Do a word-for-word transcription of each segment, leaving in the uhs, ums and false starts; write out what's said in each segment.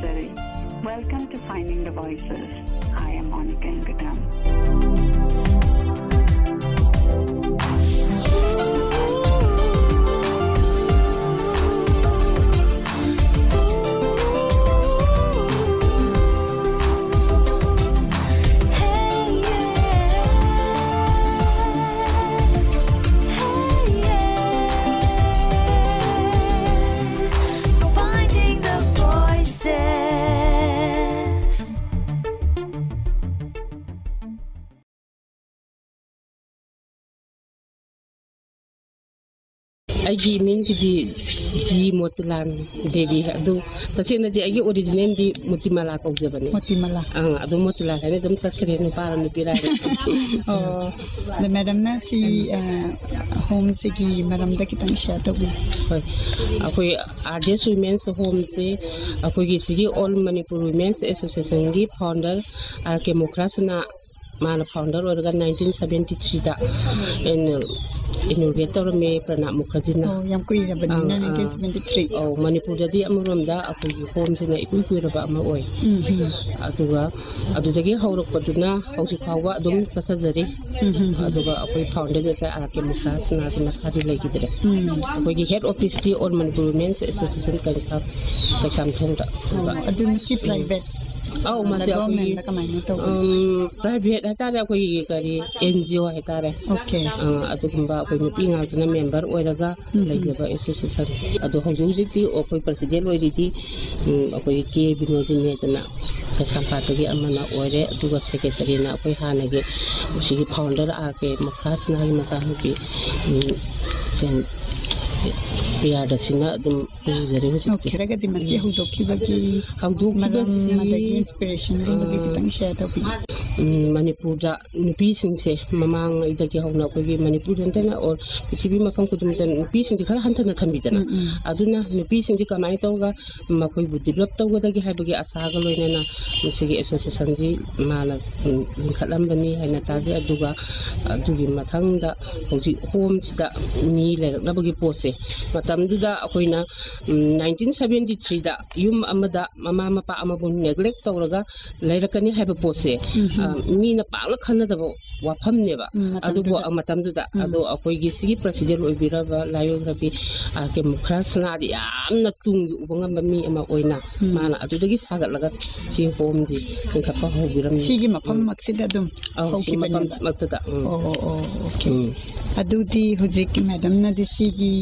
Nazare. Welcome to Finding the Voices. I am Monica Ingadam. Agi min di G Motilan Devi adu tasina di agi original di Mutimala kau jabane Mutimala ang adu Motila ini dum saskere no para no pira oh the madam na si home se ki madam da kitang share to hoi akoi R D S Women's Home se akoi gi sigi All Manipur Women's Association gi founder R K Mokrasna mana founder organ nineteen seventy-three da in inaugurator me Pranab Mukherjee na oh yam kui ra ban nineteen seventy-three oh Manipur da di amuram da akoi gi home se na ipui kui ra ba ma oi aduga adudagi haurok paduna hausi khawa dum sathajari aduga akoi founder da sa R K Mokrasna na se masadi lai gidre akoi gi head office di All Manipur Women's Association ka sa ka samthong da adu si private oh masih aku um private hata ada aku ini kari N G O hata ada okay atau kumba aku nyupi ngal tu na member oraga lagi apa association atau hujung jadi aku presiden oi di aku ke binodi ni tu na kesampat lagi amana ore tu ga secretary na aku hana ge usi founder ake Mokrasna hi masa hi kan biar ada sina dum jadi macam okay raga di masih huduk bagi huduk bagi bagi inspiration bagi kita share tapi Manipur da nupi singse mamang idagi hauna ko gi Manipur dana or pithibhi mafam ko dum tan nupi singse khara hantan na thambi dana aduna nupi singse kamai tawga makoi bu develop tawga dagi haibagi asa ga loina na sigi association ji mana khalam bani haina taje aduga adugi mathang da hoji home da mi le na bagi pose matam duda akoina nineteen seventy-three da yum amada mama mapa amabun neglect tawraga leirakani haiba pose mi na pala khana da wafam ne ba adu bo amatam duda adu akoi gi sigi president oibira ba layo rabi R K Mokrasna di amna tung ubangam mi ama oina mana adu dagi sagat laga si home ji kan khapa hobiram sigi mafam maksida dum hoki mafam makta oh oh okay adu di hujik madam na di sigi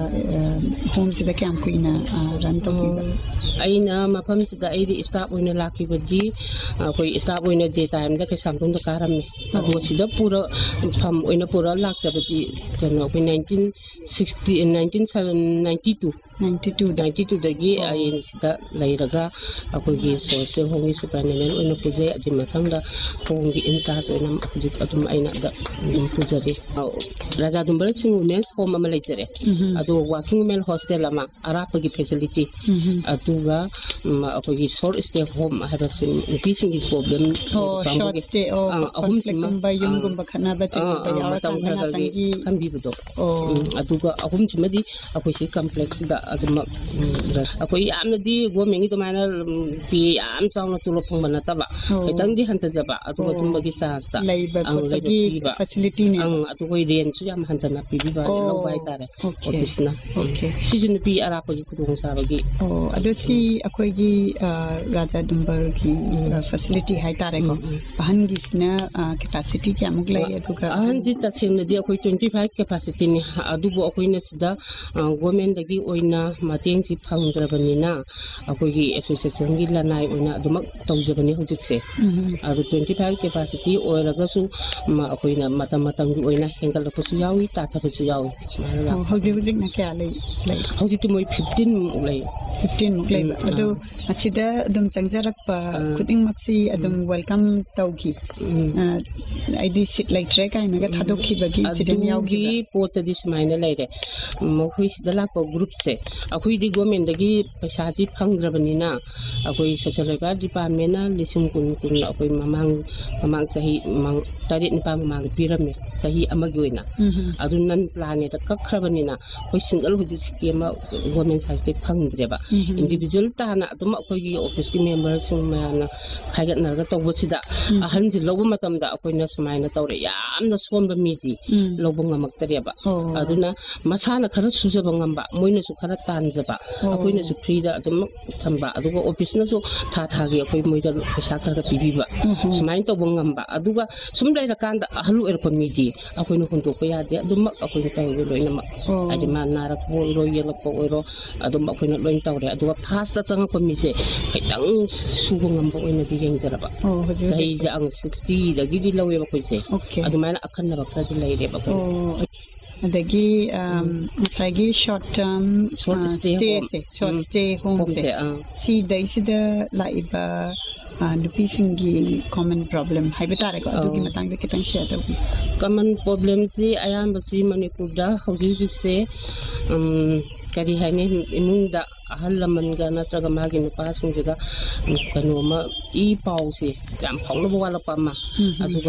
home sida kam kuina ran to aina mafam sida ai di staff oina laki badi koi staff oina day time da ke samtung da karam me adu sida pura fam oina pura lak sabati kano ko nineteen sixty and nineteen ninety-two ninety-two ninety-two dagi ai sida lairaga akoi gi social home superintendent oina puje adi mathang da home gi in charge oina jik atum aina da pujari Raja Dumbar Singh Women's Home ama leijare adu working women hostel ama arapa gi facility aduga akoi gi short stay home haba sim teaching is problem oh short stay oh ahum sim ba yum gum ba khana ba che ba yawa kan na tangi kambi budo oh aduga ahum simadi akoi si complex da aduma akoi amna di go mengi to mana pi am chawna tulo phongba ta ba etang di hanta jaba aduga tumba gi chance ta leiba gi facility ne ang atugoi ren su yam hanta na pi ba lo bai tare office na okay chijin pi arapa gi kudung sa ba gi oh adu si akoi gi Raja Dumbar gi facility hai tare ko pahan gi sina capacity kya muglai aduga ahan ji ta sing na di akoi twenty-five capacity ni adu bo akoi na sida government dagi oina mateng ji phangdrabani na akoi gi association gi lanai oina adumak tawjabani hojik se adu twenty-five capacity oiraga su ma akoi na matam matam gi oina hengal ko su yawi ta ta su yawi hoji hoji na kya lei lei hoji ti moi fifteen lei fifteen muglai adu asida adum changjarak pa khuding maksi adum welcome tawgi aidi sit like track ai naga thadokhi bagi incident yawgi pot di smaina leire mohui sida la ko group se akhui di government dagi paisa ji phangdrabani na akoi social welfare department na lising kun kun akoi mamang mamang chahi mang tarit ni pa mamang pirame chahi amagi oina adu nan plan ne ta kakhrabani na ꯑꯩꯈꯣꯏ single ꯍꯧꯖꯤꯛꯀꯤ ꯑꯃ government ꯁꯥꯏꯠꯇꯩ ꯐꯪꯗ꯭ꯔꯦꯕ individual ꯇꯥꯅ ꯑꯗꯨꯝ ꯑꯩꯈꯣꯏꯒꯤ ꯑꯣꯐꯤꯁꯀꯤ ꯃꯦꯝꯕꯔꯁꯤꯡ ꯃꯌꯥꯝꯅ ꯈꯥꯏꯒꯠꯅꯔꯒ ꯇꯧꯕꯁꯤꯗ ꯑꯍꯟꯁꯤ ꯂꯧꯕ ꯃꯇꯝꯗ ꯑꯩꯈꯣꯏꯅ ꯁꯨꯃꯥꯏꯅ ꯇꯧꯔꯦ ꯌꯥꯝꯅ ꯁꯣꯟꯕ ꯃꯤꯗꯤ ꯂꯧꯕ ꯉꯝꯃꯛꯇꯔꯦꯕ ꯑꯗꯨꯅ ꯃꯁꯥꯅ ꯈꯔ ꯁꯨꯖꯕ ꯉꯝꯕ ꯃꯣꯏꯅꯁꯨ ꯈꯔ ꯇꯥꯟꯖꯕ ꯑꯩꯈꯣꯏꯅꯁꯨ ꯐ꯭ꯔꯤꯗ ꯑꯗꯨꯝ ꯊꯝꯕ ꯑꯗꯨꯒ ꯑꯣꯐꯤꯁꯅꯁꯨ ꯊꯥ ꯊꯥꯒꯤ ꯑꯩꯈꯣꯏ ꯃꯣꯏꯗ ꯄꯩꯁా ꯈꯔ ꯄꯤꯕꯤꯕ ꯁꯨꯃꯥꯏꯅ ꯇꯧꯕ ꯉꯝꯕ ꯑꯗꯨꯒ ꯁꯨꯝ ꯂꯩꯔꯀꯥꯟꯗ ꯑꯍꯜ ꯑꯣꯏꯔꯛꯄ ꯃꯤꯗꯤ ꯑꯩꯈꯣꯏꯅ ꯍꯨꯟꯗꯣꯛꯄ ꯌꯥꯗꯦ ꯑꯗꯨꯃꯛ ꯑꯩꯈꯣꯏꯅ ꯇꯧꯋꯤ ꯂꯣꯏꯅꯃꯛ ꯍꯥꯏꯗꯤ ꯃꯥ ꯅꯥꯔꯛꯄ ꯑꯣꯏꯔꯣ ꯌꯦꯛꯂꯛꯄ ꯑꯣꯏꯔꯣ ꯑꯗꯨꯝ ꯑꯩꯈꯣꯏꯅ ꯂꯣꯏꯅ ꯇꯧꯔꯦ ꯑꯗꯨꯒ ꯐꯥꯁꯇ ꯆꯪꯉꯛꯄ ꯃꯤꯁꯦ ꯈꯤꯇꯪ ꯁꯨꯕ ꯉꯝꯕ ꯑꯣꯏꯅꯗꯤ ꯌꯦꯡꯖꯔꯕ ꯆꯍꯤꯁꯦ ꯑꯪ ꯁꯤꯛꯁꯇꯤꯗꯒꯤꯗꯤ ꯂꯧꯋꯦꯕ ꯑꯩꯈꯣꯏꯁꯦ ꯑꯗꯨꯃꯥꯏꯅ ꯑꯈꯟꯅꯕ ꯈꯔꯗꯤ ꯂꯩꯔꯦꯕ ꯑꯩꯈꯣꯏ ꯑꯗꯒꯤ ꯉꯁꯥꯏꯒꯤ ꯁꯣꯔꯠ ꯇꯔꯝ ꯁ꯭ꯇꯦꯁꯦ ꯁꯣꯔꯠ ꯁ꯭ꯇꯦ ꯍꯣꯝꯁꯦ ꯁꯤꯗꯩꯁꯤꯗ ꯂꯥꯛꯏꯕ ꯅꯨꯄꯤꯁꯤꯡꯒꯤ ꯀꯣꯃꯟ ꯄ꯭ꯔꯣꯕ꯭ꯂꯦꯝ ꯍꯥꯏꯕ ꯇꯥꯔꯦꯀꯣ ꯑꯗꯨꯒꯤ ꯃꯇꯥꯡꯗ ꯈꯤꯇꯪ ꯁꯦꯌꯔ ꯇꯧꯕꯤꯌꯨ ꯀꯃꯟ ꯄ꯭ꯔꯣꯕ꯭ꯂꯦꯝꯁꯤ ꯑꯌꯥꯝꯕꯁꯤ ꯃꯅꯤꯄꯨꯔꯗ ꯍꯧꯖꯤꯛ ꯍꯧꯖꯤꯛꯁꯦ ꯀꯔꯤ ꯍꯥꯏꯅꯤ ꯏꯃꯨꯡꯗ ꯑꯍꯜ ꯂꯃꯟꯒ ꯅꯠꯇ꯭ꯔꯒ ꯃꯥꯒꯤ ꯅꯨꯄꯥꯁꯤꯡꯁꯤꯒ ꯀꯩꯅꯣꯃ ꯏ ꯄꯥꯎꯁꯦ ꯌꯥꯝ ꯐꯥꯎꯅꯕ ꯋꯥꯠꯂꯛꯄ ꯑꯃ ꯑꯗꯨꯒ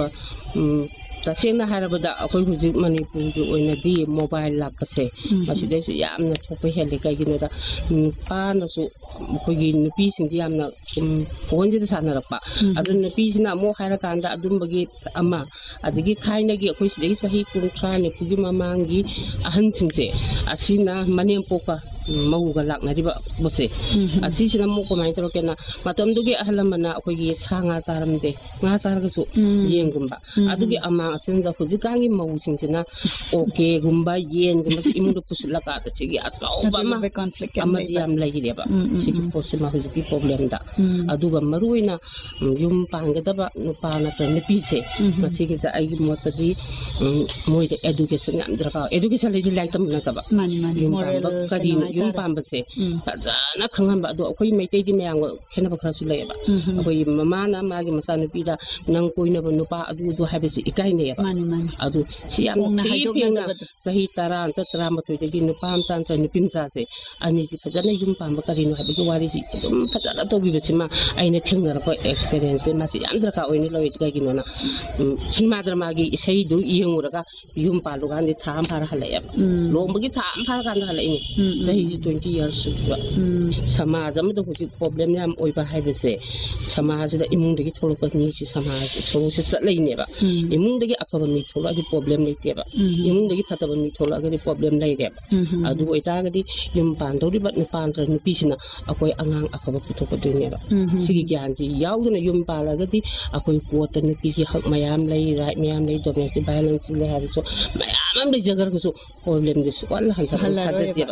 ꯇꯁꯦꯡꯅ ꯍꯥꯏꯔꯕꯗ ꯑꯩꯈꯣꯏ ꯍꯧꯖꯤꯛ ꯃꯅꯤꯄꯨꯔꯒꯤ ꯑꯣꯏꯅꯗꯤ ꯃꯣꯕꯥꯏꯜ ꯂꯥꯛꯄꯁꯦ ꯃꯁꯤꯗꯩꯁꯨ ꯌꯥꯝꯅ ꯊꯣꯛꯄ ꯍꯦꯜꯂꯦ ꯀꯩꯒꯤꯅꯣꯗ ꯅꯨꯄꯥꯅꯁꯨ ꯑꯩꯈꯣꯏꯒꯤ ꯅꯨꯄꯤꯁꯤꯡꯁꯤ ꯌꯥꯝꯅ ꯐꯣꯟꯁꯤꯗ ꯁꯥꯟꯅꯔꯛꯄ ꯑꯗꯨ ꯅꯨꯄꯤꯁꯤꯅ ꯑꯃꯨꯛ ꯍꯥꯏꯔꯀꯥꯟda ꯑꯗꯨꯝꯕꯒꯤ ꯑꯃ ꯑꯗꯒꯤ ꯊꯥꯏꯅꯒꯤ ꯑꯩꯈꯣꯏ ꯁꯤꯗꯒꯤ ꯆꯍꯤ ꯀꯨꯟꯊ꯭ꯔꯥ ꯅꯤꯐꯨꯒꯤ ꯃꯃꯥꯡꯒꯤ ꯑꯍꯟꯁꯤꯡꯁꯦ ꯑꯁꯤꯅ ꯃꯅꯦꯝꯄꯣꯛꯀ ꯃꯧꯒ ꯂꯥꯛꯅꯔꯤꯕ ꯄꯣꯠꯁꯦ ꯑꯁꯤꯁꯤꯅ ꯑꯃꯨꯛ ꯀꯃꯥꯏꯅ ꯇꯧꯔꯛꯀꯦꯅ ꯃꯇꯝꯗꯨꯒꯤ ꯑꯍꯜ ꯂꯃꯟꯅ ꯑꯩꯈꯣꯏꯒꯤ ꯁꯥ ꯉꯥ ꯆꯥꯔꯝꯗꯦ ꯉꯥ ꯆꯥꯔꯒꯁꯨ ꯌꯦꯟꯒꯨꯝꯕ ꯑꯗꯨꯒꯤ ꯑꯃꯥꯡ ꯑꯁꯤꯗ ꯍꯧꯖꯤꯛꯀꯥꯟꯒꯤ ꯃꯧꯁꯤꯡꯁꯤꯅ ꯑꯣꯀꯦꯒꯨꯝꯕ ꯌꯦꯟꯒꯨꯝꯕꯁꯤ ꯏꯃꯨꯡꯗ ꯄꯨꯁꯤꯜꯂꯀꯥꯟꯗ ꯁꯤꯒꯤ ꯑꯆꯧꯕ ꯑꯃ ꯑꯃꯗꯤ ꯌꯥꯝ ꯂꯩꯔꯦꯕ ꯁꯤꯒꯤ ꯄꯣꯠꯁꯤꯃ ꯍꯧꯖꯤꯛꯀꯤ ꯄ꯭ꯔꯣꯕ꯭ꯂꯦꯝꯗ ꯑꯗꯨꯒ ꯃꯔꯨꯑꯣꯏꯅ ꯌꯨꯝ ꯄꯥꯟꯒꯗꯕ ꯅꯨꯄꯥ ꯅꯠꯇ꯭ꯔꯒ ꯅꯨꯄꯤꯁꯦ ꯃꯁꯤꯒꯤꯁꯦ ꯑꯩꯒꯤ ꯃꯣꯠꯇꯗꯤ ꯃꯣꯏꯗ ꯑꯦꯗꯨꯀꯦꯁꯟ ꯌꯥꯝ ꯗꯔꯀꯥꯔ ꯑꯦꯗꯨꯀꯦꯁꯟ ꯂꯩꯗꯤ ꯂꯥꯏꯔꯤꯛ ꯇꯝꯕ ꯅꯠꯇꯕ ꯌꯨꯝ ꯄꯥꯟꯕ ꯀꯔꯤꯅꯣ ꯌꯨꯝ ꯄꯥꯟꯕꯁꯦ ꯐꯖꯅ ꯈꯪꯍꯟꯕ ꯑꯗꯣ ꯑꯩꯈꯣꯏ ꯃꯩꯇꯩꯗꯤ ꯃꯌꯥꯝꯒ ꯈꯦꯠꯅꯕ ꯈꯔꯁꯨ ꯂꯩꯌꯦꯕ ꯑꯩꯈꯣꯏꯒꯤ ꯃꯃꯥꯅ ꯃꯥꯒꯤ ꯃꯆꯥꯅꯨꯄꯤꯗ ꯅꯪ ꯀꯣꯏꯅꯕ ꯅꯨꯄꯥ ꯑꯗꯨ ꯑꯗꯨ ꯍꯥꯏꯕꯁꯤ ꯏꯀꯥꯏꯅꯩꯌꯦꯕ ꯑꯗꯨ ꯁꯤ ꯌꯥꯝ ꯐ꯭ꯔꯤ ꯐꯦꯡꯅ ꯆꯍꯤ ꯇꯔꯥ ꯅꯠꯇ꯭ꯔ ꯇꯔꯥꯃꯥꯊꯣꯏꯗꯒꯤ ꯅꯨꯄꯥ ꯃꯆꯥ ꯅꯠꯇ꯭ꯔꯒ ꯅꯨꯄꯤ ꯃꯆꯥꯁꯦ ꯑꯅꯤꯁꯤ ꯐꯖꯅ ꯌꯨꯝ ꯄꯥꯟꯕ ꯀꯔꯤꯅꯣ ꯍꯥꯏꯕꯒꯤ ꯋꯥꯔꯤꯁꯤ ꯑꯗꯨꯝ ꯐꯖꯅ ꯇꯧꯕꯤꯕꯁꯤꯃ ꯑꯩꯅ ꯊꯦꯡꯅꯔꯛꯄ ꯑꯦꯛꯁꯄꯤꯔꯤꯌꯦꯟꯁꯁꯦ ꯃꯁꯤ ꯌꯥꯝ ꯗꯔꯀꯥꯔ ꯑꯣꯏꯅ ꯂꯧꯋꯤ ꯀꯩꯒꯤꯅꯣꯅ ꯁꯤꯅꯦꯃꯥ ꯗ꯭ꯔꯃꯥꯒꯤ ꯏꯁꯩꯗꯨ ꯌꯦꯡꯉꯨꯔꯒ ꯌꯨꯝ ꯄꯥꯜꯂꯨꯀꯥꯟꯗꯤ ꯊꯥ ꯑꯃ ꯐꯥꯔ ꯍꯜꯂꯛꯑꯦꯕ ꯂꯨꯍꯣꯡꯕꯒꯤ ꯊꯥ ꯑꯃ ꯐꯥꯔꯀꯥꯟꯗ ꯍꯜꯂꯛꯏꯅꯤ ꯆꯍꯤꯁꯤ ꯇ꯭ꯋꯦꯟꯇꯤ ꯏꯌꯥꯔꯁ ꯁꯨꯈꯤꯕ ꯁꯃꯥꯖ ꯑꯃꯗ ꯍꯧꯖꯤꯛ ꯄ꯭ꯔꯣꯕ꯭ꯂꯦꯝ ꯌꯥꯝ ꯑꯣꯏꯕ ꯍꯥꯏꯕꯁꯦ ꯁꯃꯥꯖꯁꯤꯗ ꯏꯃꯨꯡꯗꯒꯤ ꯊꯣꯛꯂꯛꯄ ꯃꯤꯁꯤ ꯁꯃꯥꯖ ꯁꯣꯡꯁꯦ ꯆꯠꯂꯛꯏꯅꯦꯕ ꯏꯃꯨꯡꯗꯒꯤ ꯑꯐꯕ ꯃꯤ ꯊꯣꯛꯂꯛꯑꯗꯤ ꯄ꯭ꯔꯣꯕ꯭ꯂꯦꯝ ꯂꯩꯇꯦꯕ ꯏꯃꯨꯡꯗꯒꯤ ꯐꯠꯇꯕ ꯃꯤ ꯊꯣꯛꯂꯛꯑꯒꯗꯤ ꯄ꯭ꯔꯣꯕ꯭ꯂꯦꯝ ꯂꯩꯔꯦꯕ ꯑꯗꯨ ꯑꯣꯏꯇꯥꯔꯒꯗꯤ ꯌꯨꯝ ꯄꯥꯟꯗꯧꯔꯤꯕ ꯅꯨꯄꯥ ꯅꯠꯇ꯭ꯔꯒ ꯅꯨꯄꯤꯁꯤꯅ ꯑꯩꯈꯣꯏ ꯑꯉꯥꯡ ꯑꯐꯕ ꯄꯨꯊꯣꯛꯀꯗꯣꯏꯅꯦꯕ ꯁꯤꯒꯤ ꯒ꯭ꯌꯥꯟꯁꯤ ꯌꯥꯎꯗꯅ ꯌꯨꯝ ꯄꯥꯜꯂꯒꯗꯤ ꯑꯩꯈꯣꯏ ꯀꯣꯔꯠꯇ ꯅꯨꯄꯤꯒꯤ ꯍꯛ ꯃꯌꯥꯝ ꯂꯩ ꯔꯥꯏꯠ ꯃꯌꯥꯝ ꯂꯩ ꯗꯣꯃꯦꯁꯇꯤꯛ ꯚꯥꯏꯑꯣꯂꯦꯟꯁ ꯂꯩ ꯍꯥꯏꯔꯁꯨ ꯃꯌꯥꯝ ꯑꯃ ꯂꯩꯖꯈ꯭ꯔꯒꯁꯨ ꯄ꯭ꯔꯣꯕ꯭ꯂꯦꯝꯗꯤ ꯁꯨꯛꯍꯜ ꯍꯟꯊꯍꯟ ꯊꯥꯖꯗꯦꯕ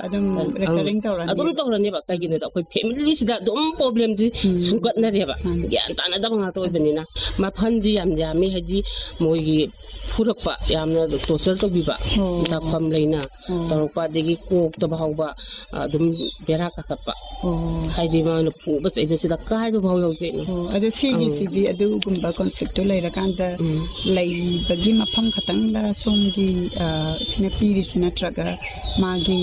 ꯑꯗꯨꯝ ꯇꯧꯔꯅꯦꯕ ꯀꯩꯒꯤꯅꯣꯗ ꯑꯩꯈꯣꯏ ꯐꯦꯃꯤꯂꯤꯁꯤꯗ ꯑꯗꯨꯝ ꯄ꯭ꯔꯣꯕ꯭ꯂꯦꯝꯁꯤ ꯁꯨꯡꯒꯠꯅꯔꯦꯕ ꯒ꯭ꯌꯥꯟ ꯇꯥꯟꯅꯗꯕ ꯉꯥꯛꯇ ꯑꯣꯏꯕꯅꯤꯅ ꯃꯐꯝꯁꯤ ꯌꯥꯝ ꯌꯥꯝꯃꯤ ꯍꯥꯏꯗꯤ ꯃꯣꯏꯒꯤ ꯐꯨꯔꯛꯄ ꯌꯥꯝꯅ ꯇꯣꯔꯆꯔ ꯇꯧꯕꯤꯕ ꯗꯥꯛꯐꯝ ꯂꯩꯅ ꯇꯧꯔꯛꯄ ꯑꯗꯒꯤ ꯀꯣꯛꯇ ꯐꯥꯎꯕ ꯑꯗꯨꯝ ꯕꯦꯔꯥ ꯀꯥꯈꯠꯄ ꯍꯥꯏꯗꯤ ꯃꯥꯅ ꯐꯨꯕ ꯆꯩꯕꯁꯤꯗ ꯀꯥꯏꯕ ꯐꯥꯎ ꯌꯧꯗꯣꯏꯅꯣ ꯑꯗꯣ ꯁꯤꯒꯤꯁꯤꯗꯤ ꯑꯗꯨꯒꯨꯝꯕ ꯀꯣꯟꯐ꯭ꯂꯤꯛꯇꯣ ꯂꯩꯔꯀꯥꯟꯗ ꯂꯩꯕꯒꯤ ꯃꯐꯝ ꯈꯛꯇꯪꯗ ꯁꯣꯝꯒꯤ ꯁꯤꯅ ꯄꯤꯔꯤꯁꯤ ꯅꯠꯇ꯭ꯔꯒ ꯃꯥꯒꯤ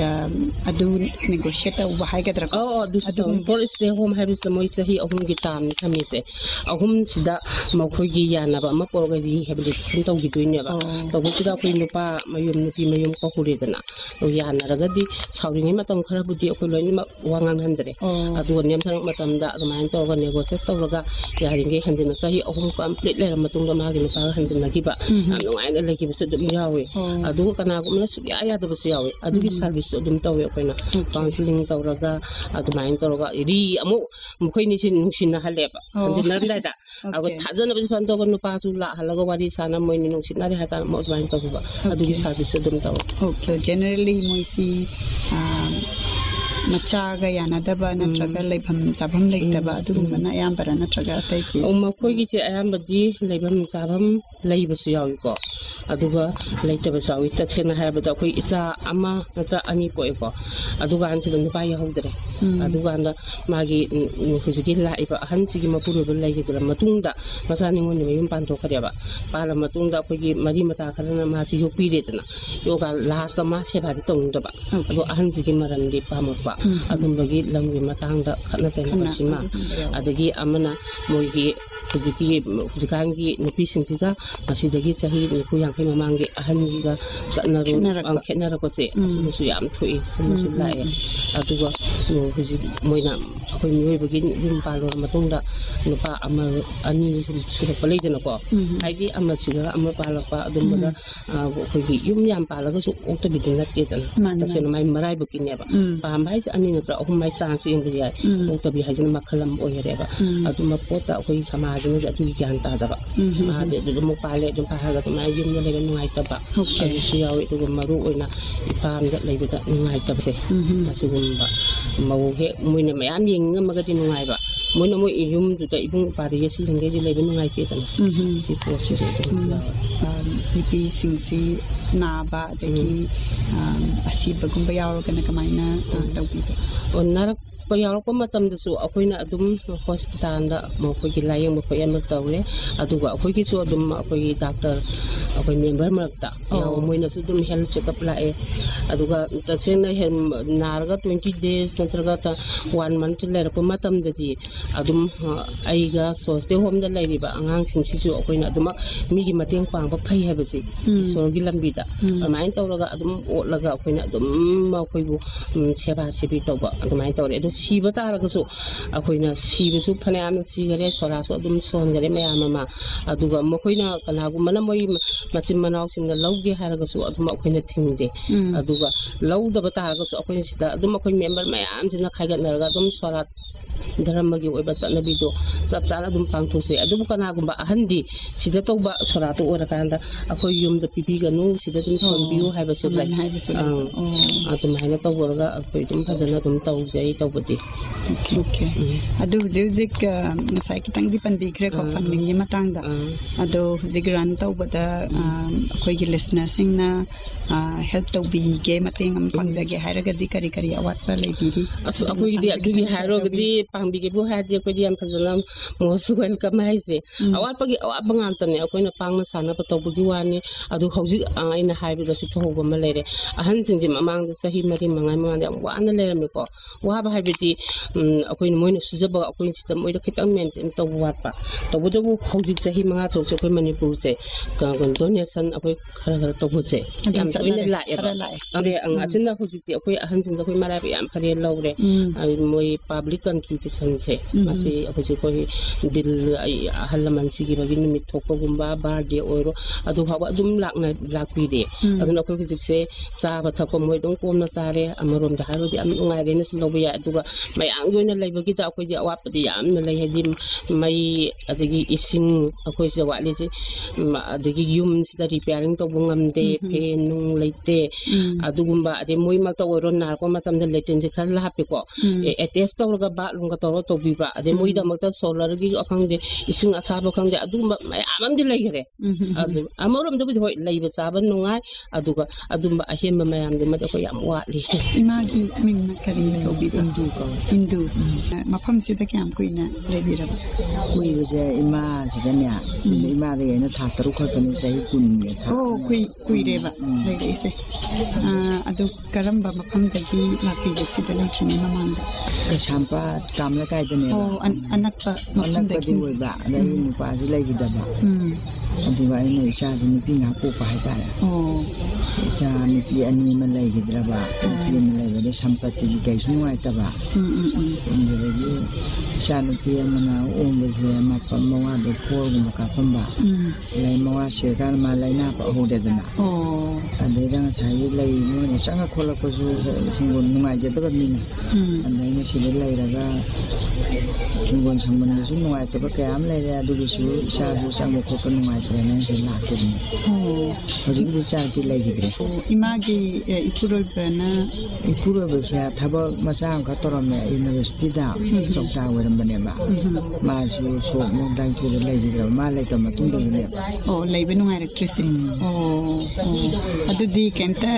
ꯑꯗꯨ ꯅꯦꯒꯣꯁꯤꯌꯦꯠ ꯇꯧꯕ ꯍꯥꯏꯒꯗ꯭ꯔꯥ ꯑꯣ ꯑꯗꯨꯁꯨ ꯐꯣꯔ ꯁ꯭ꯇꯦ ꯍꯣꯝ ꯍꯥꯏꯕꯁꯤꯗ ꯃꯣꯏ ꯆꯍꯤ ꯑꯍꯨꯝꯒꯤ ꯇꯥꯝꯅꯤ ꯊꯝꯃꯤꯁꯦ ꯑꯍꯨꯝꯁꯤꯗ ꯃꯈꯣꯏꯒꯤ ꯌꯥꯅꯕ ꯑꯃ ꯄꯨꯔꯒ ꯔꯤꯍꯦꯕꯤꯂꯤꯇꯦꯁꯟ ꯇꯧꯈꯤꯗꯣꯏꯅꯦꯕ ꯇꯧꯕꯁꯤꯗ ꯑꯩꯈꯣꯏ ꯅꯨꯄꯥ ꯃꯌꯨꯝ ꯅꯨꯄꯤ ꯃꯌꯨꯝ ꯀꯧꯍꯧꯔꯦꯗꯅ ꯌꯥꯅꯔꯒꯗꯤ ꯁꯥꯎꯔꯤꯉꯩ ꯃꯇꯝ ꯈꯔꯕꯨꯗꯤ ꯑꯩꯈꯣꯏ ꯂꯣꯏꯅꯃꯛ ꯋꯥ ꯉꯥꯡꯍꯟꯗ꯭ꯔꯦ ꯑꯗꯨꯒ ꯅꯦꯝꯊꯔꯛ ꯃꯇꯝꯗ ꯑꯗꯨꯃꯥꯏꯅ ꯇꯧꯔꯒ ꯅꯦꯒꯣꯁꯤꯌꯦꯠ ꯇꯧꯔꯒ ꯌꯥꯔꯤꯈꯩ ꯍꯟꯖꯤꯟꯅ ꯆꯍꯤ ꯑꯍꯨꯝ ꯀꯝꯄ꯭ꯂꯤꯠ ꯂꯩꯔꯕ ꯃꯇꯨꯡꯗ ꯃꯥꯒꯤ ꯅꯨꯄꯥꯒ ꯍꯟꯖꯤꯟꯅꯈꯤꯕ ꯌꯥꯝ ꯅꯨꯡꯉꯥꯏꯅ ꯂꯩꯈꯤꯕꯁꯨ ꯑꯗꯨꯝ ꯌꯥꯎꯋꯤ ꯑꯗꯨꯒ ꯀꯅꯥꯒꯨꯝꯕꯅ ꯁꯨꯛꯌꯥ ꯌꯥꯗꯕꯁꯨ ꯌꯥꯎꯋꯤ ꯑꯗꯨꯒꯤ ꯁꯥꯔꯚꯤꯁꯁꯨ ꯑꯗꯨꯝ ꯇꯧꯋꯤ ꯑꯩꯈꯣꯏꯅ ꯀꯥꯎꯟꯁꯤꯂꯤꯡ ꯇꯧꯔꯒ ꯑꯗꯨꯃꯥꯏꯅ ꯇꯧꯔꯒ ꯔꯤ ꯑꯃꯨꯛ ꯃꯈꯣꯏꯅꯤꯁꯤ ꯅꯨꯡꯁꯤꯅꯍꯜꯂꯦꯕ ꯍꯟꯖꯤꯟꯅꯔꯝꯗꯥꯏꯗ ꯑꯗꯨꯒ ꯊꯥꯖꯅꯕꯁꯤ ꯐꯅ ꯇꯧꯕ ꯅꯨꯄꯥꯁꯨ ꯂꯥꯛꯍꯜꯂꯒ ꯋꯥꯔꯤ ꯁꯥꯟꯅ ꯃꯣꯏꯅꯤ ꯅꯨꯡꯁꯤꯅꯔꯦ ꯍꯥꯏ ꯀꯥꯟꯗ ꯑꯃꯨꯛ ꯑꯗꯨꯃꯥꯏꯅ ꯇꯧꯕꯤꯕ ꯑꯗꯨꯒꯤ ꯁꯥꯔꯚꯤꯁꯁꯨ ꯑꯗꯨꯝ ꯇꯧꯋꯤ ꯑꯣꯀꯦ ꯖꯦꯅꯔꯦꯜꯂꯤ ꯃꯣꯏꯁꯤ ꯃꯆꯥꯒ ꯌꯥꯅꯗꯕ ꯅꯠꯇ꯭ꯔꯒ ꯂꯩꯐꯝ ꯆꯥꯐꯝ ꯂꯩꯇꯕ ꯑꯗꯨꯒꯨꯝꯕꯅ ꯑꯌꯥꯝꯕꯔ ꯅꯠꯇ꯭ꯔꯒ ꯑꯇꯩ ꯀꯦꯁ ꯃꯈꯣꯏꯒꯤꯁꯦ ꯑꯌꯥꯝꯕꯗꯤ ꯂꯩꯐꯝ ꯆꯥꯐꯝ ꯂꯩꯕꯁꯨ ꯌꯥꯎꯏꯀꯣ ꯑꯗꯨꯒ ꯂꯩꯇꯕꯁꯨ ꯌꯥꯎꯏ ꯇꯁꯦꯡꯅ ꯍꯥꯏꯔꯕꯗ ꯑꯩꯈꯣꯏ ꯏꯆꯥ ꯑꯃ ꯅꯠꯇ꯭ꯔ ꯑꯅꯤ ꯄꯣꯛꯑꯦꯀꯣ ꯑꯗꯨꯀꯥꯟꯁꯤꯗ ꯅꯨꯄꯥ ꯌꯥꯎꯍꯧꯗ꯭ꯔꯦ ꯑꯗꯨꯀꯥꯟꯗ ꯃꯥꯒꯤ ꯍꯧꯖꯤꯛꯀꯤ ꯂꯥꯛꯏꯕ ꯑꯍꯟꯁꯤꯒꯤ ꯃꯄꯨꯔꯣꯏꯕ ꯂꯩꯈꯤꯗ꯭ꯔ ꯃꯇꯨꯡꯗ ꯃꯆꯥ ꯅꯤꯉꯣꯜꯅ ꯃꯌꯨꯝ ꯄꯥꯟꯊꯣꯛꯈ꯭ꯔꯦꯕ ꯄꯥꯜꯂ ꯃꯇꯨꯡꯗ ꯑꯩꯈꯣꯏꯒꯤ ꯃꯔꯤ ꯃꯇꯥ ꯈꯔꯅ ꯃꯥꯁꯤ ꯌꯣꯛꯄꯤꯔꯦꯗꯅ ꯌꯣꯒꯥ ꯂꯥꯁꯇ ꯃꯥ ꯁꯦꯕꯥꯗꯤ ꯇꯧꯅꯤꯡꯗꯕ ꯑꯗꯣ ꯑꯍꯟꯁꯤꯒꯤ ꯃꯔꯟꯗꯤ ꯄꯥꯝꯃꯛꯄ ꯑꯗꯨꯝꯕꯒꯤ ꯂꯝꯒꯤ ꯃꯇꯥꯡꯗ ꯈꯠꯅ ꯆꯩꯅꯕꯁꯤꯃ ꯑꯗꯒꯤ ꯑꯃꯅ ꯃꯣꯏꯒꯤ हुजिकी हुजिकांगी नुपीसिंजिगा मसिदगी सही निपु यांखै ममांगे अहनगिगा चनरु अंखेनरपसे असुसु याम थोई सुमुसु लाए अदुगा हुजि मोइना अखोइ मियोइबगी युम पालोर मतुंगदा नुपा अमा अनि सुरप लेदनको हाइदि अमा सिगा अमा पालकपा अदुमबदा अखोइगी युम याम पालगसु ओक्तबिदि नत्तेदना तसेन माइ मराइबकिनेबा पाम हाइस अनि नत्र अहुम माइ चांस इंगि याय ओक्तबि हाइजन मखलम ओयरेबा अदुमा पोता अखोइ समाजने अदु ज्ञान तादबा मादे अदुम पाले अदुम पाहागा तुम युम लेबे नुंगाइतबा अदुसु यावे अदुग मरु ओइना इपामदा लेबदा नुंगाइतबसे असुगुमबा मौ हे मोइना मयाम यिंगमगदि नुंगाइबा मोइना मोइ युम दुदा इबुं पारि यसि लंगेदि लेबे नुंगाइतेदना सि पोसि नुपी सिंसी नाबा दगी असिबगुंबा यावरगना कमाइना तौबिबा ओनारक यावरको मतमदसु अखोइना अदुम हॉस्पिटल मखोइगी लायंग मखोइ अन तौरे अदुगा अखोइगी सु अदुम अखोइगी डॉक्टर अखोइ मेंबर मरकता याव मोइनसु अदुम हेल्थ चेकअप लाए अदुगा तसेना हेन नारगा ट्वेंटी डेज नत्रगा ता वन मंथ लेरको मतमददि अदुम आइगा सोस्ते होम दा लाइरिबा अंगांग सिंसिसु अखोइना अदुम मिगी मतेंग पांगबा फै हैबसि ईश्वरगी लंबिदा अमाइन तौरगा अदुम ओलगा अखोइना अदुम अखोइबु सेवा सेबि तौबा अदुमाइन तौरे अदु सीबा तारगसु अखोइना सीबसु फनायाम सीगरे सोरासु अदुम सोनगरे मयाम मा अदुगा मखोइना कनागुमना मोइ मचिम मनाउसिंग लौगे हारगसु अदुम अखोइना थिंगदे अदुगा लौदबा तारगसु अखोइना सिदा अदुम अखोइ मेंबर मयाम जिना खाइगनरगा अदुम सोरा धर्मगी ओइबा चनबिदो सब चाना अदुम पांथोसे अदुम कनागुमबा अहंदी सिदा तौबा सोरातो ओरकांदा अखोइ युमदा पिपिगनु सिदा दुम सोनबिउ हाइबसु लाइ अदुम हाइना तौबरगा अखोइ दुम फजना दुम तौजै तौबदि ओके ओके अदु हुजिक नसाइ कितंगदि पनबिखरे को फंडिंगि मतंगदा अदु हुजिक रन तौबदा अखोइगी लिसनर्सिंगना हेल्प तौबिगे मतेंग अम पंगजागे हाइरगदि करि करि अवाटपा लेबिरि अस अखोइगी अदुगी हाइरोगदि पांबिगे बु हादि अखोइदि याम फजना मोस्ट वेलकम हाइसे अवाटपगी अवाटपा nganतने अखोइना पांगना साना तौबगी वानि अदु हौजिक आइना हाइबदसु थौबा म लेरे अहन सिंजि ममांगदा सही मरि मंगाइ मंगादि याम वाना लेरमेको वाबा हाइबदि अखोइन मोइना सुजबा अखोइन सिदा मोइदा खितंग मेंटेन तौबा वाटपा तौबदबु हौजिक सही मंगा थौसे अखोइ मणिपुर से गन डोनेशन अखोइ खरा खरा तौबुसे याम ओइना लाएबा अरे अंग अचिना हौजिकति अखोइ अहन सिंज अखोइ मराबा याम फरे लौरे मोइ पब्लिक कंट्रीब्यूशन से मासी अखोइ कोइ दिल अहल मनसिगी बगि निमित थोकगुम्बा बर्थडे ओइरो अदु फाबा अदुम लाकना लाकपिदे अदुना अखोइ हौजिक से चाबा थको मोइ दं कोमना चारे अमरोम दा हारोदि am ngai na lobya aduga mai angjoina leibagi ta akoi di awapdi yamna lei hedi mai adagi ising akoi se wali se adagi yum sida repairing to bungam de pe nung leite adugumba ade moi ma to ron na ko matam de leiten je khal hapi ko e test to ga ba lunga to to bi ba ade moi da makta solar gi akhang de ising acha ba khang de adumba mai amam di lei gere adu amorom de bi hoi leiba saban nungai aduga adumba ahemba mayam de ma ko yam wali imagi ming kari obi hindu ko hindu mafam sida kyam kuina lebira kui je ima sida nya ima de na tha taru ko tani sai kun ne tha oh kui kui reba le ise adu karamba mafam dagi lapi sida le chuni mamanda sampa kamla kai de ne oh anak pa mafam dagi ba dai ni pa ji lai da ba adu ba ni isa ji ni pi na ko pa hai ta oh isa ni pi ani man lai gi dra ba fi man lai ba sampati gi kai su ai ta ba ni de gi isa ni pi mana om de se ma pa ma wa do ko ma ka pa ba lai ma wa se ka ma lai na pa ho de da na oh ade dang sa yi lai ni sa nga ko la ko su ngon nu ma je ta ba mi na ande ni se lai ra ga ngon sang man su nu ai ta ba ka am lai ra du gi su sa su sang ko ko nu ai ta na ke la ke ni oh ho ji gi sa ji lai gi de imagi ipuroi bana ipuro ba sa thaba ma sa ka to ram university da sok ta wa ram ne ba ma su so mo dai thu lai gi de ma lai ta ma tung de ne oh lai be nu ai rectress oh adu di kenta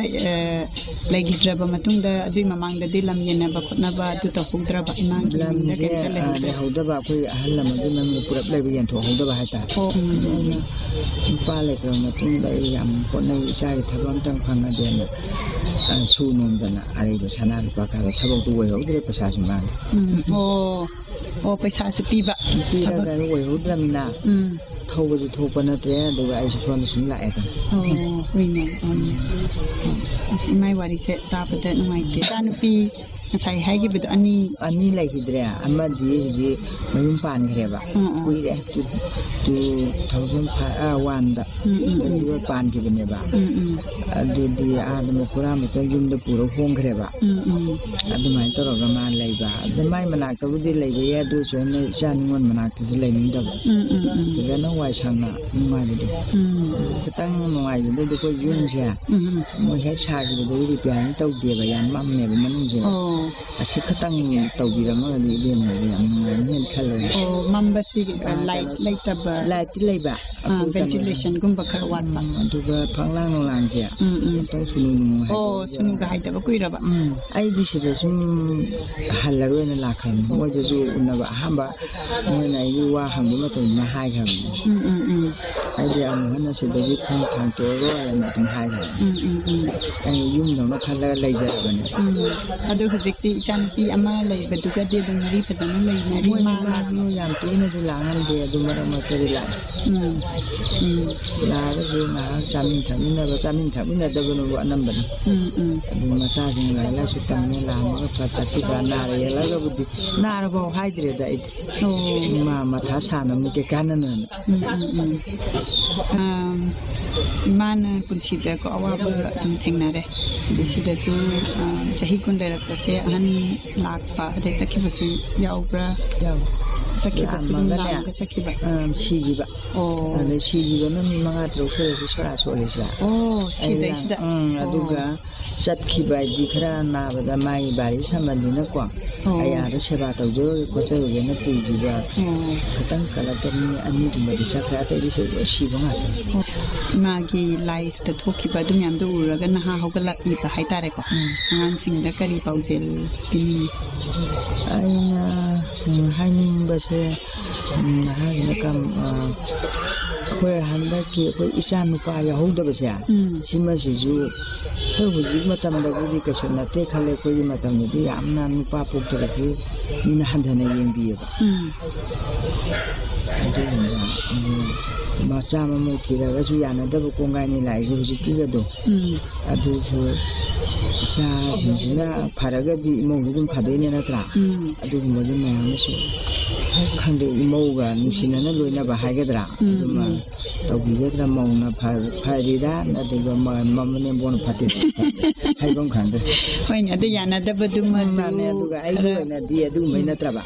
lai gi dra ba ma tung da adu mamang da dilam yena ba khotna ba du ta hu dra ba imang da kenta lai da hu da ba koi ahal ma di ma pura lai bi yan tho hu da ba ha ta nupa le tro na tung da yam ko nei isa ki thabam tang phanga de na su nom da na ari ba sana pa ka thabok tu we ho de pasa su ma oh oh paisa su pi ba pi da da we ho da mina thau ba ju thau pa na tre da ai su son sum la eta oh we ne on asi mai wari se ta pa da no mai te ta nu pi sai hai gi bid ani ani lai hidre amma di ji mayum pan gre ba kui re tu tu thousand one da ji ba pan gi ne ba adu di a mo pura mo tan jum da puro hong gre ba adu mai to ro ga ma lai ba adu mai mana ka bu di lai ba ya du so ne sha ni mon mana ta ji lai ni da ba ga no wai sang na ni mai de ka tang no wai de de ko yum ja mo he cha gi de ri pya ni tau de ba yan mam ne ba man ji asi khatang tawbirama ni ben na yam ngen khalo oh mambasi light light up light lai ba ventilation gumba khar wan ma du ba phanglang no lang je to sunu nu oh sunu ga haida ba kuira ba ai di se da sum halaro na la khan mo je su na ba ha ba ne na yu wa hang ma to na hai khan ai je am na se da gi khang thang to ro na tum hai khan ai yum no na khala lai ja ba ne adu hujikti chan pi ama lai ba du ga de du mari phajana lai na ri ma ma no yam tu na di la ngan de du ma ma te ri la mm mm la ga su ma samin tha min na ba samin tha min na da ba no anam ba mm mm du ma sa jing la la su tam ne la ma ka cha ki ba na re la ga bu di na ra ba hai dire da it oh ma ma tha sa na mi ke kan na na um iman punsi da ko awa ba tum theng na re de si da su jahi kun re rak se an lak pa de sakhi ba su yaw bra yaw sakhi ba su la ga sakhi ba si gi ba oh ale si gi ba na mi ma ga tro so so ra so le sa oh si da si da adu ga sat ki ba di khara na ba da mai ba ri sa ma ni na kwa aya da se ba taw jo ko che ge na pu gi ba khatang kala ta ni ani di ma di sa kha ta ri se si ba ma ma gi life da thoki ba dum yam do ura ga na ha ho ga la i ba hai ta re ko angang sing da kari pau jel pini ai na hai ba se na ha na kam ko han da ki ko isa nu pa ya ho da ba se si ma si ju ko hu ji ma tam da bu di ka so na te khale ko ji ma tam ni yam na nu pa pu ta ji ni na han da na yin bi ba ma cha ma mo ti da ga su ya na da bu ko ngai ni lai ji ji ki ga do adu ju sa jin jin na pha ra ga di mo ji dum pha de ne na tra adu mo ji ma ma su khang de mo ga nu sin na loi na ba hai ga dra du ma to bi ga dra mo na pha pha ri da na de ga ma ma ne bo na pha ti hai bong khang de hoi na de ya na da ba du ma na ne adu ga ai loi na di adu mai na tra ba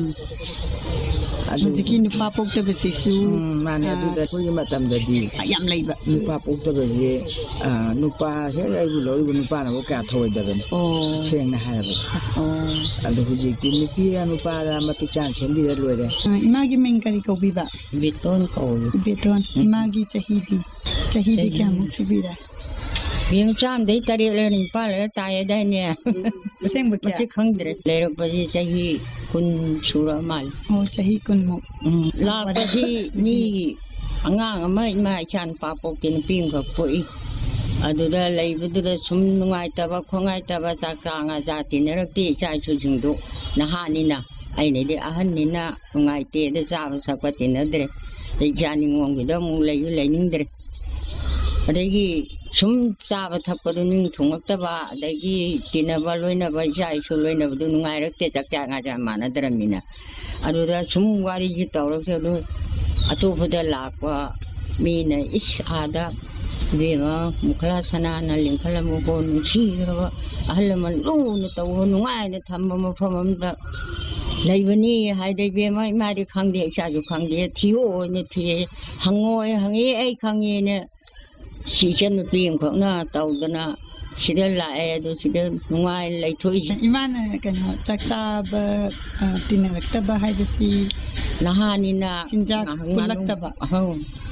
adu ji ki nu pa pok ta ba si su ma ne adu da ko yi ma tam da di yam lai ba nu pa pok ta ba ji a nu pa he ai bu lo bu nu pa na ko ka thoi da ba oh seng na ha ba oh adu hu ji ki nu pi ra nu pa ra ma ti chan chen bi da loi de ima gi meng kari ko bi ba beton ko beton ima gi chahi di chahi di kya mu su bi ra Biang cham dei tari le ni pa le ta ye dai ne seng ba ma si khang dire le ro pa ji chahi kun sura mal oh chahi kun mo la pa ji ni angang ma ma chan pa pok tin ping ko poi adu da lai bu da sum ngai ta ba khongai ta ba cha ka nga ja tin ne rak ti cha chu jing do na ha ni na ai ne de a han ni na ngai te de cha ba sa pa tin ne dire de ja ni ngong gi da mu lai yu lai ning dire adagi sum chaba thapadu ning thungak ba adagi tinaba loina ba jai su loina bu ngai rak te chak cha nga ja mana dramina adu da sum wari ji tawrak se du atu bada lakwa mi na is ada be ma mukhala sana na lingkhala mo ko si ro ahlaman lu na taw ngai na thamma ma phamam da laibani hai dai be mai ma ri khang de cha ju khang de thiu ne thi hangoi hangi ai khangi ne si chen pi ang khong na taw da na si da la e do si da ngai lai thui iman ka no chak sa ba tinarak ta ba hai ba si na ha ni na chinja kulak ta ba ho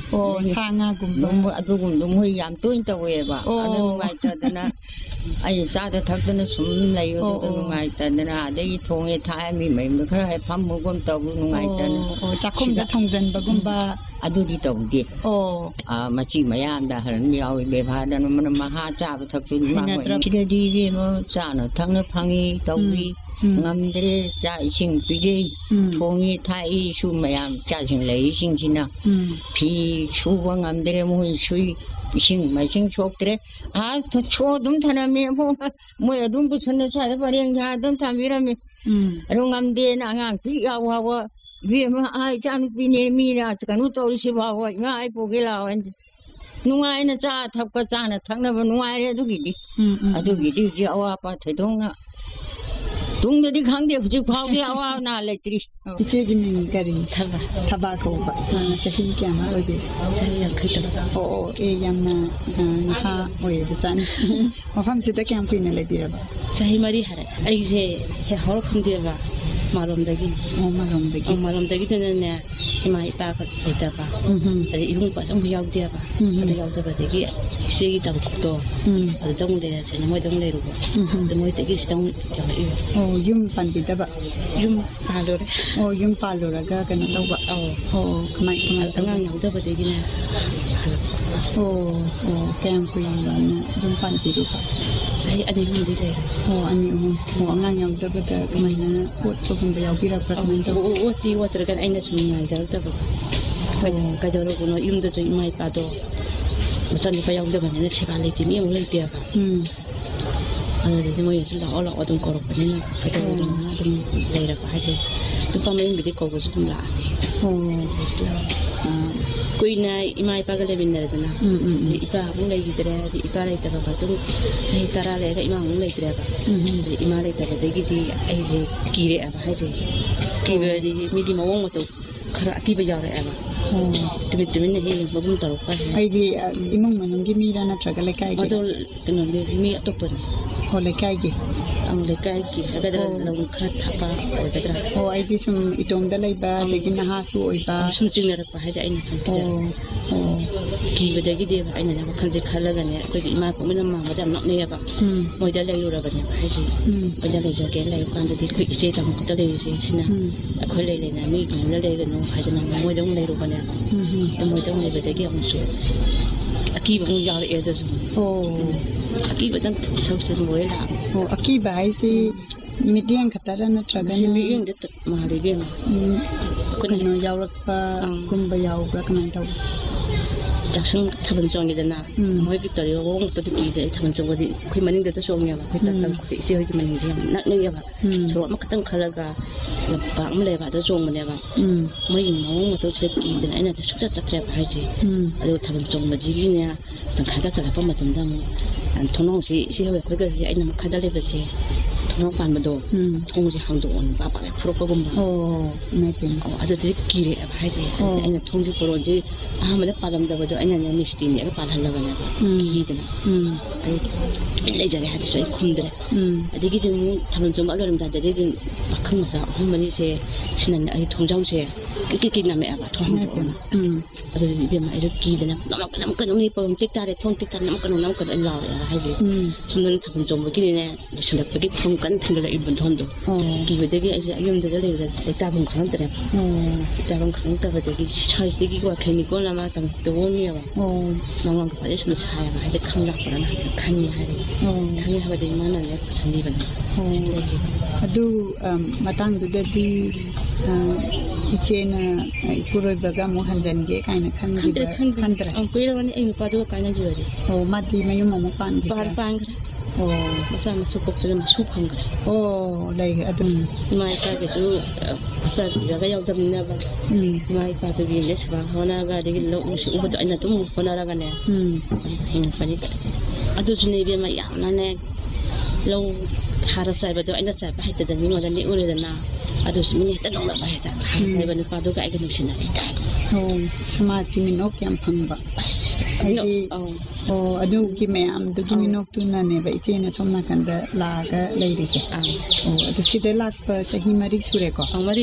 โอ้สร้างงากลุ่มลุงอดุกุมลุงห้ยยามตุ้ยตัวเวบะอันนั้นลุงไงแต่แต่นะไอ้ซาแต่ทักแต่นะสมเลยก็ตัวลุงไงแต่นะได้ทงไอ้ท้ายมีไม่ไม่เคยให้พัมมุกุมตัวลุงไงแต่นะโอ้จักคุมจะทงเซนบะกุมบะอดุดีตัวดีโอ้อ่ามาจีมายามดาหันมีเอาเบบาดันมันมาหาจ้าไปทักตัวมาไว้ที่ได้ดีดีมั้งจ้าเนาะทั้งนั้นพังอีตัวดีงามเดรจ้าชิงปีเจทงอีท้ายชูมายามจ้าชิงเลยชิงชินะพี่ชูว่างามเดรมุ่งช่วยชิงไม่ชิงโชคเดรอ่าถ้าโชว์ดุมท่านามีพวกมวยดุมผู้ชนะใช่ไหมเรียงยาดุมทำวิรามีรุ่งงามเดนอ่างพี่เอาว่าวิมาไอ้จานุปีเนมีนะจะกันอุตรุสิบาว่าง่ายพวกเราอันนุ่งไอ้น่ะจ้าทับก็จ้าน่ะทั้งนั้นนุ่งไอ้เลยดูกี่ดีอ่ะดูกี่ดีจะเอาว่าปัดให้ตรงน่ะตรงนี้ขังเดียวจุดเขาเดียวว่าน่าเล็กทีพี่เจกินมีกันทับทับก็แบบจะหิ้งแก้มาเลยดิใช่ยังเคยทำโอ้เอ้ยังนะฮะโอ้ยดิฉันมาฟังสิตะแกงคุยนั่นเลยดีป่ะใช่มาดีฮะไอ้เจ้าฮอร์คุณเดียวว่ามาลมตะกี้โอ้มาลมตะกี้มาลมตะกี้นั่นเนี่ยที่มาอีปากไปตะปะแต่อีลุงปัจจุบันยาวเดียปะแต่ยาวเดียปะตะกี้เสียกี่ตังค์ตัวแต่ต้องเดียร์ใช่ไหมไม่ต้องเลยรู้แต่ไม่ตะกี้ต้องยาวอยู่โอ้ยุ่งปันปีตะปะยุ่งปาโลเลยโอ้ยุ่งปาโลแล้วก็กันตัวปะโอ้โอ้ทำไมทำไมตั้งงานยาวเดียปะตะกี้เนี่ยโอ้โอ้แกงคุยนะยุ่งปันปีดูปะใช่อันนี้มันดีเลยโอ้อันนี้โอ้งานยาวเดียปะแต่ทำไมนะพูดตัวคนไปยาวกี่รับประมันตัวโอ้โอ้ที่ว่าตระกันไอ้เนี่ยสุ่มงานจังแต่ปะก็ก็จะรู้คนว่ายุ่งแต่จะไม่ปาโตมันสั่นไปยาวเดียปะเนี่ยเชื่อกันเลยที่มีอะไรเดียปะอันนี้ที่มันอยู่ที่เราเราต้องกรอกไปนี่นะก็จะรู้นะเป็นเลยละปะใช่ต้องต้องไม่มีที่กรอกก็สุดละโอ้คุยนะอีไม่ปากเลยเป็นอะไรนะอีป้ามึงเลยกี่ตัวเลยอีป้าเลยแต่ก็ต้องใช้ตาเลยก็อีมามึงเลยตัวแบบอีมาเลยแต่ก็ได้กี่ที่ไอ้เจ้ากี่เรื่องอะไรเจ้ากี่เรื่องมีที่มาวงมาตัวขรากี่ไปยาวเลยอะไรแต่เป็นตัวนี้เองมาบุ้งตลกไปไอ้ที่อีมึงมันต้องกี่มีแล้วนะจากอะไรใกล้กี่ตัวกันนั่นเลยมีตัวเป็นโอ้เลยใกล้กี่อังเลยใกล้กี่แล้วก็เราขราทับปะอะไรก็ได้โอ้ไอ้ที่สมอีตรงได้เลยบ้าแต่กินอาหารสวยบ้าสมจริงเลยปะให้ใจไอ้นี่ทำกิจโอ้กี่วันเดียวกี่เดียวไอ้นี่นะคันจะคันแล้วกันเนี่ยก็กี่มาผมไม่นำมาไม่ได้หนักเนี่ยปะมวยจะเลยรู้แล้วกันเนี่ยให้สิมันจะเลยจะแก่เลยการจะที่คุยเสียทำก็เลยสิสินะคุยเลยเลยนะมีกันแล้วเลยกันน้องใครจะนั่งมวยต้องเลยรู้กันเนี่ยมวยต้องเลยไปแต่กี่องศาอากีบมันยาวเลยเออจะสมโอ้อากีบมันต้องสมสมวยละโอ้อากีบไอ้สิมีเดียงขัดตานะทรัพย์มีเดียงเด็ดมาเลยเดียงคนน้อยยาวรักปะกุมใบยาวรักนั่นเท่าจากซึ่งทำเป็นจงกันนะไม่พิจารณาว่าตัวที่กี่จะทำเป็นจงกันคุยมันนี่เดี๋ยวจะส่งยังไงคุยแต่ทำคุยเสียให้มันนี่ยังนักนึงยังไงส่วนมันก็ต้องคารากาลำบากไม่เลยว่าจะส่งมันเนี่ยว่าไม่ยินน้องมาตัวเซ็กกี่เดือนไอ้เนี่ยจะชุดจะจัดแจกให้จีแล้วทำเป็นจงมาจีเนี่ยตั้งขายก็สลับมาทำดังอันทุ่งน้องสิสิเขาคุยกันสิไอ้เนี่ยมันขายได้เลยไปสิทุ่งน้องปานมาดูทุ่งสิหางดูอันป้าป้าฟลุกก็บุ้มบ้าโอ้ไม่เป็นอ๋ออาจจะจะกี่เลยให้จีไอ้เนี่ยทุ่งสิโปรจีอ่ามันจะปาลำดับดูไอ้เนี่ยเนี่ยมิสตินเนี่ยก็ปาลฮัลลังเนี่ยกี่เดือนไอ้เลยจะได้ให้ตัวคุ้มเด้ออันนี้กี่เดือนทำเป็นจงมาเรื่องแต่เดี๋ยวนี้ปักขึ้นมาซะห้องมันนี่เช่ฉะนั้นไอ้ทุ่งจังเช่กี่กี่น้ำไม่อาบทุ่งดูอันนี้เดี๋ยวมาไอ้เรื่องกี่เดือนน้ำน้ำน้ำกันนี่พอมันติ๊กตาเด็ดทุ่งติ๊กตาน้ำกันน้ำกันไอ้เราให้จีฉะนั้นทำเป็นจงเมื่อกี้เนี่ยฉันเด็กเมื่อกี้ทุ่งกันถึงเลยอีกบนทุ่งดูกี่วันเด็กไอ้ยังจะได้เลยแต่ตาผมขังแต่แบบตาผมขังแต่ว่าเด็กใช้สิ่งที่ว่าเคมีก็แล้วมาตั้งตัวเนี่ยว่าน้องลองกับไอ้ฉันใช้มาให้เด็กขังหลักแล้วนะขังนี่ให้ขังนี่ให้เด็กมันนั่นแหละสันดีบันดูมาตั้งดูได้ดีอีเจน่ะพูดแบบว่ามูฮันเซนเก๋กันขันดีแบบขันตระอังคุยแล้ววันนี้ไอ้หนูป้าดูกันนะจูดีโอ้มาดีมาอยู่มามุปานปานปานกันโอ้มาสั่งมาสุกจะมาสุพังกันโอ้เลยอะดูไม่ป้าก็สู้มาสั่งแล้วก็ยาวดำเนี่ยบ้างไม่ป้าตัวกินเล็กบ้างเขาหน้าก็ได้กินแล้วอุ้งอุ้งตัวไอ้นั่นตัวมุขนาดกันเนี่ยเห็นปะนี่อะดูชนีเบียมาอย่างนั้นเนี่ยเราหาใส่ไปตัวไอ้นั่นใส่ไปให้แต่เดี๋ยวนี้มันนี่อุ้ยเดี๋ยวน่ะอะดูสิมันเนี่ยแต่น้องเราไปแต่หาใส่ไปนึกว่าดูก็ไอ้กันนึกชินอะไรกันโอ้สมาร์ทกิมินอกยังพังบะไอ้โอ้โอ้อะดูกิเมอัมดูกิมินอกตุนั่นเนี่ยไปเจเนี่ยสมนักกันเดลากะเลยดิสิโอ้อะดูสิเดลากไปจะหิมาริสุเรก็อังมาริ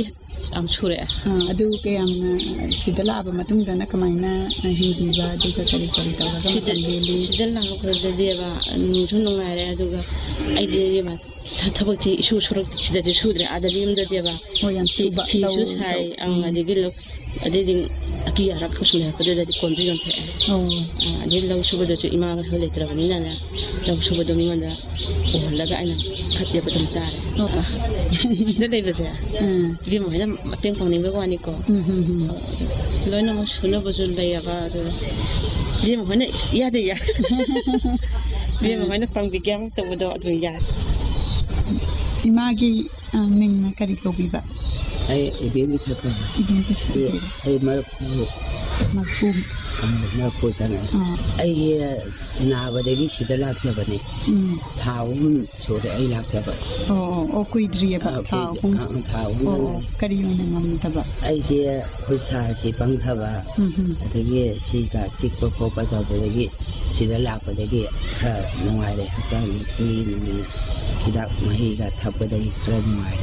am sure adu ke am sidala ba matung dana kamaina hindi ba du ka kari kari ta ga sidala sidala ko de de ba nu thun nong ai re adu ga ai de ba thapok ti isu suruk sida de sudre adalim de de ba ho yam si fi su sai ang ade gil ade ding aki ara ko sule ko de de kon bi yon the oh ade law su ba de ima ga sole tra ba ni na law su ba de mi nganda o la ga ina khat ya ba tam sa sida de ba sa bi mo na mateng pang ni ba ko ani ko lo na mo suno ba sul dai ga bi mo na ya de ya bi mo na pang bi gyang to ba do adu ya imagi ning na kari ko biba ai ibin bisa ko ibin bisa ai mar marfu marfu sana ai na ba de gi sida lak se ba ne thaum so de ai lak se ba oh oh kui dri ba thaum thaum oh kari na ngam ta ba ai se khu sa si pang tha ba de gi si ka sik ko ko ba ta de gi sida lak ba de gi kha ngai de ha ni ni hidak mahi ga thap ba de kha ngai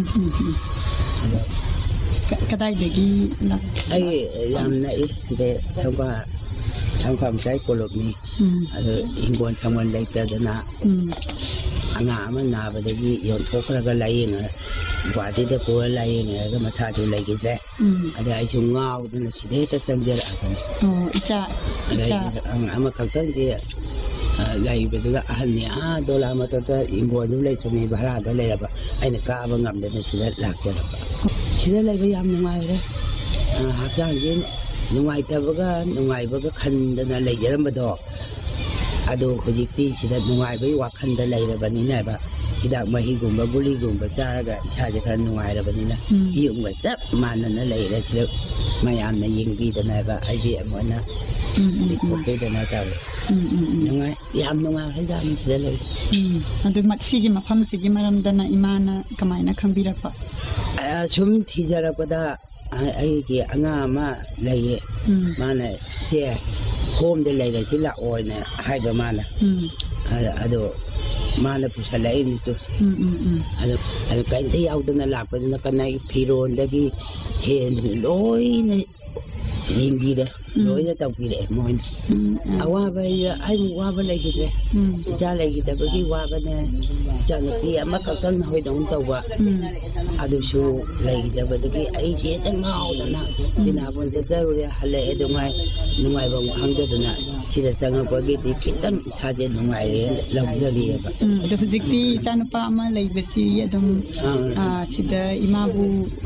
kadai de gi na ai yam na i side changwa changkham sai kolop ni ado ingwan changwan lai ta dana anga ama na ba de gi yon thok ra ga lai na gwadi de ko lai ne ga ma sa ju lai gi de ado ai chu ngau dana side ta sangje ra ka oh icha icha ama khak tang de lai ba da ahal ni a dola ma ta ta ingwan du lai chumi bhara da lai ra ba ai na ka ba ngam de na side lak se ra ba sida lai ba yam nungai re ha chang jin nungai ta ba ga nungai ba ga khan da na lai jaram ba do ado hojikti sida nungai ba wa khan da lai ra ba ni na ba hidak mahi gum ba guli gum ba cha ga isa je khan nungai ra ba ni na yum ga chap man na lai ra sida mayam na ying bi da na ba ai bi amona ni ko pe da na ta nungai yam nungai ha jam sida lai adu mat sigi mafam sigi maram da na imana kamaina khambira pa sum thijarapda ai ki anga ma lai mana se home de lai la sila oina hai ba mana ado mana pusalai ni to ado ado kain te yaudana lakpadana kanai phiron dagi chen loi na yingi de loi na tawki de moin awa ba ai mu wa ba lai gidre isa lai gidda ba gi wa ba ne isa na pi ama ka tan hoi dong taw ba adu shu lai gidda ba dagi ai che ta ngau da na bina bon se sa ru hale e do ngai nungai ba hang da na sida sanga ba gi ti kitam isa je nungai re lau ja li ba adu hujikti chanu pa ama lai ba si adum sida imabu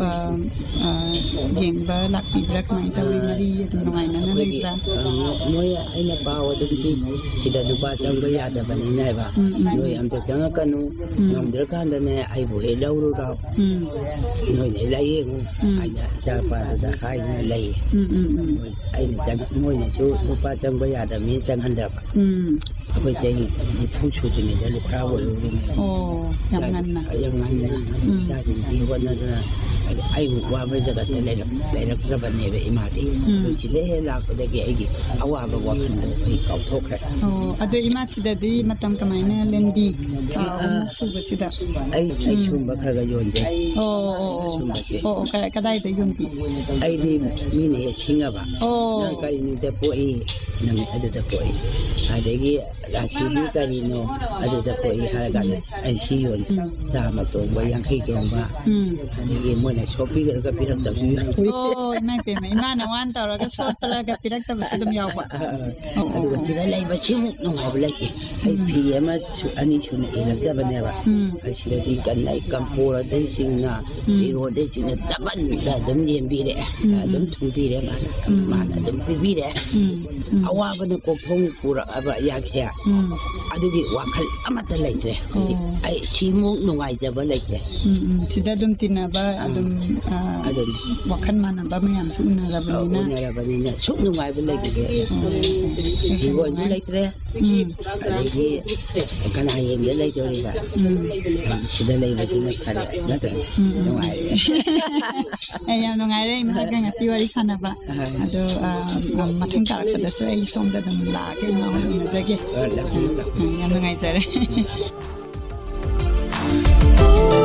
yeng ba lak pi bra mai taw mari adum nungai na na lai bra moi ai na pa wa dum ti sida du ba chang ba ya da ba ni nai ba noi am ta chang ka nu ngam der kan da ne ai bu he lau ru ra noi ne lai ngu ai na cha pa da hai na lai ai na chang moi ne chu du ba chang ba ya da mi chang han da ba akwai sai ni pu chu ji ne da lu kra wo yu ni oh yang ngan na yang ngan na sa ji ti wa na da ai bu wa ba ja da te lai lai ra tra ba ne be ima ti si de he la ko de ge ai gi awa ba wa khan do ai kau thok kha oh adu ima sida di matam kamaina lenbi su ba sida ai ai sum ba kha ga yon je oh oh oh ka dai de yon bi ai di mi ne chinga ba oh na ka ni de po ai nang adu de po ai ade gi la chi ni ka ni no adu de po ai ha ga ai si yon sa ma to ba yang khai tong ba ade gi mo na shopping ga ka pirak da bi oh mai pe mai ma na wan ta ra ga so pala ga pirak ta ba sidum yaw ba adu ga sida lai ba chi mu no ha ba lai ke ai phi ma ani chu na ilak da ba ne ba ai sida di kan lai kam po ra dai sing na i ro dai sing na ta ban da dum yen bi re dum thung bi re ma ma na dum bi bi re awa ba na ko thong pu ra ba ya khe adu gi wa khal amata lai tre ai chi mu no ngai da ba lai tre sida dum tina ba adum adum wakan mana ba mayam su na ra ba ni na ra ba ni na su no ngai ba lai ke gi wo ni lai tre ade gi kana yen ye lai tori ba sida lai ba ni na khare na tre no ngai ai ya no ngai re ma ka ngasi wari sana ba ado mathang ta ka da so ai som da dum la ke ma na za ke ya no ngai sare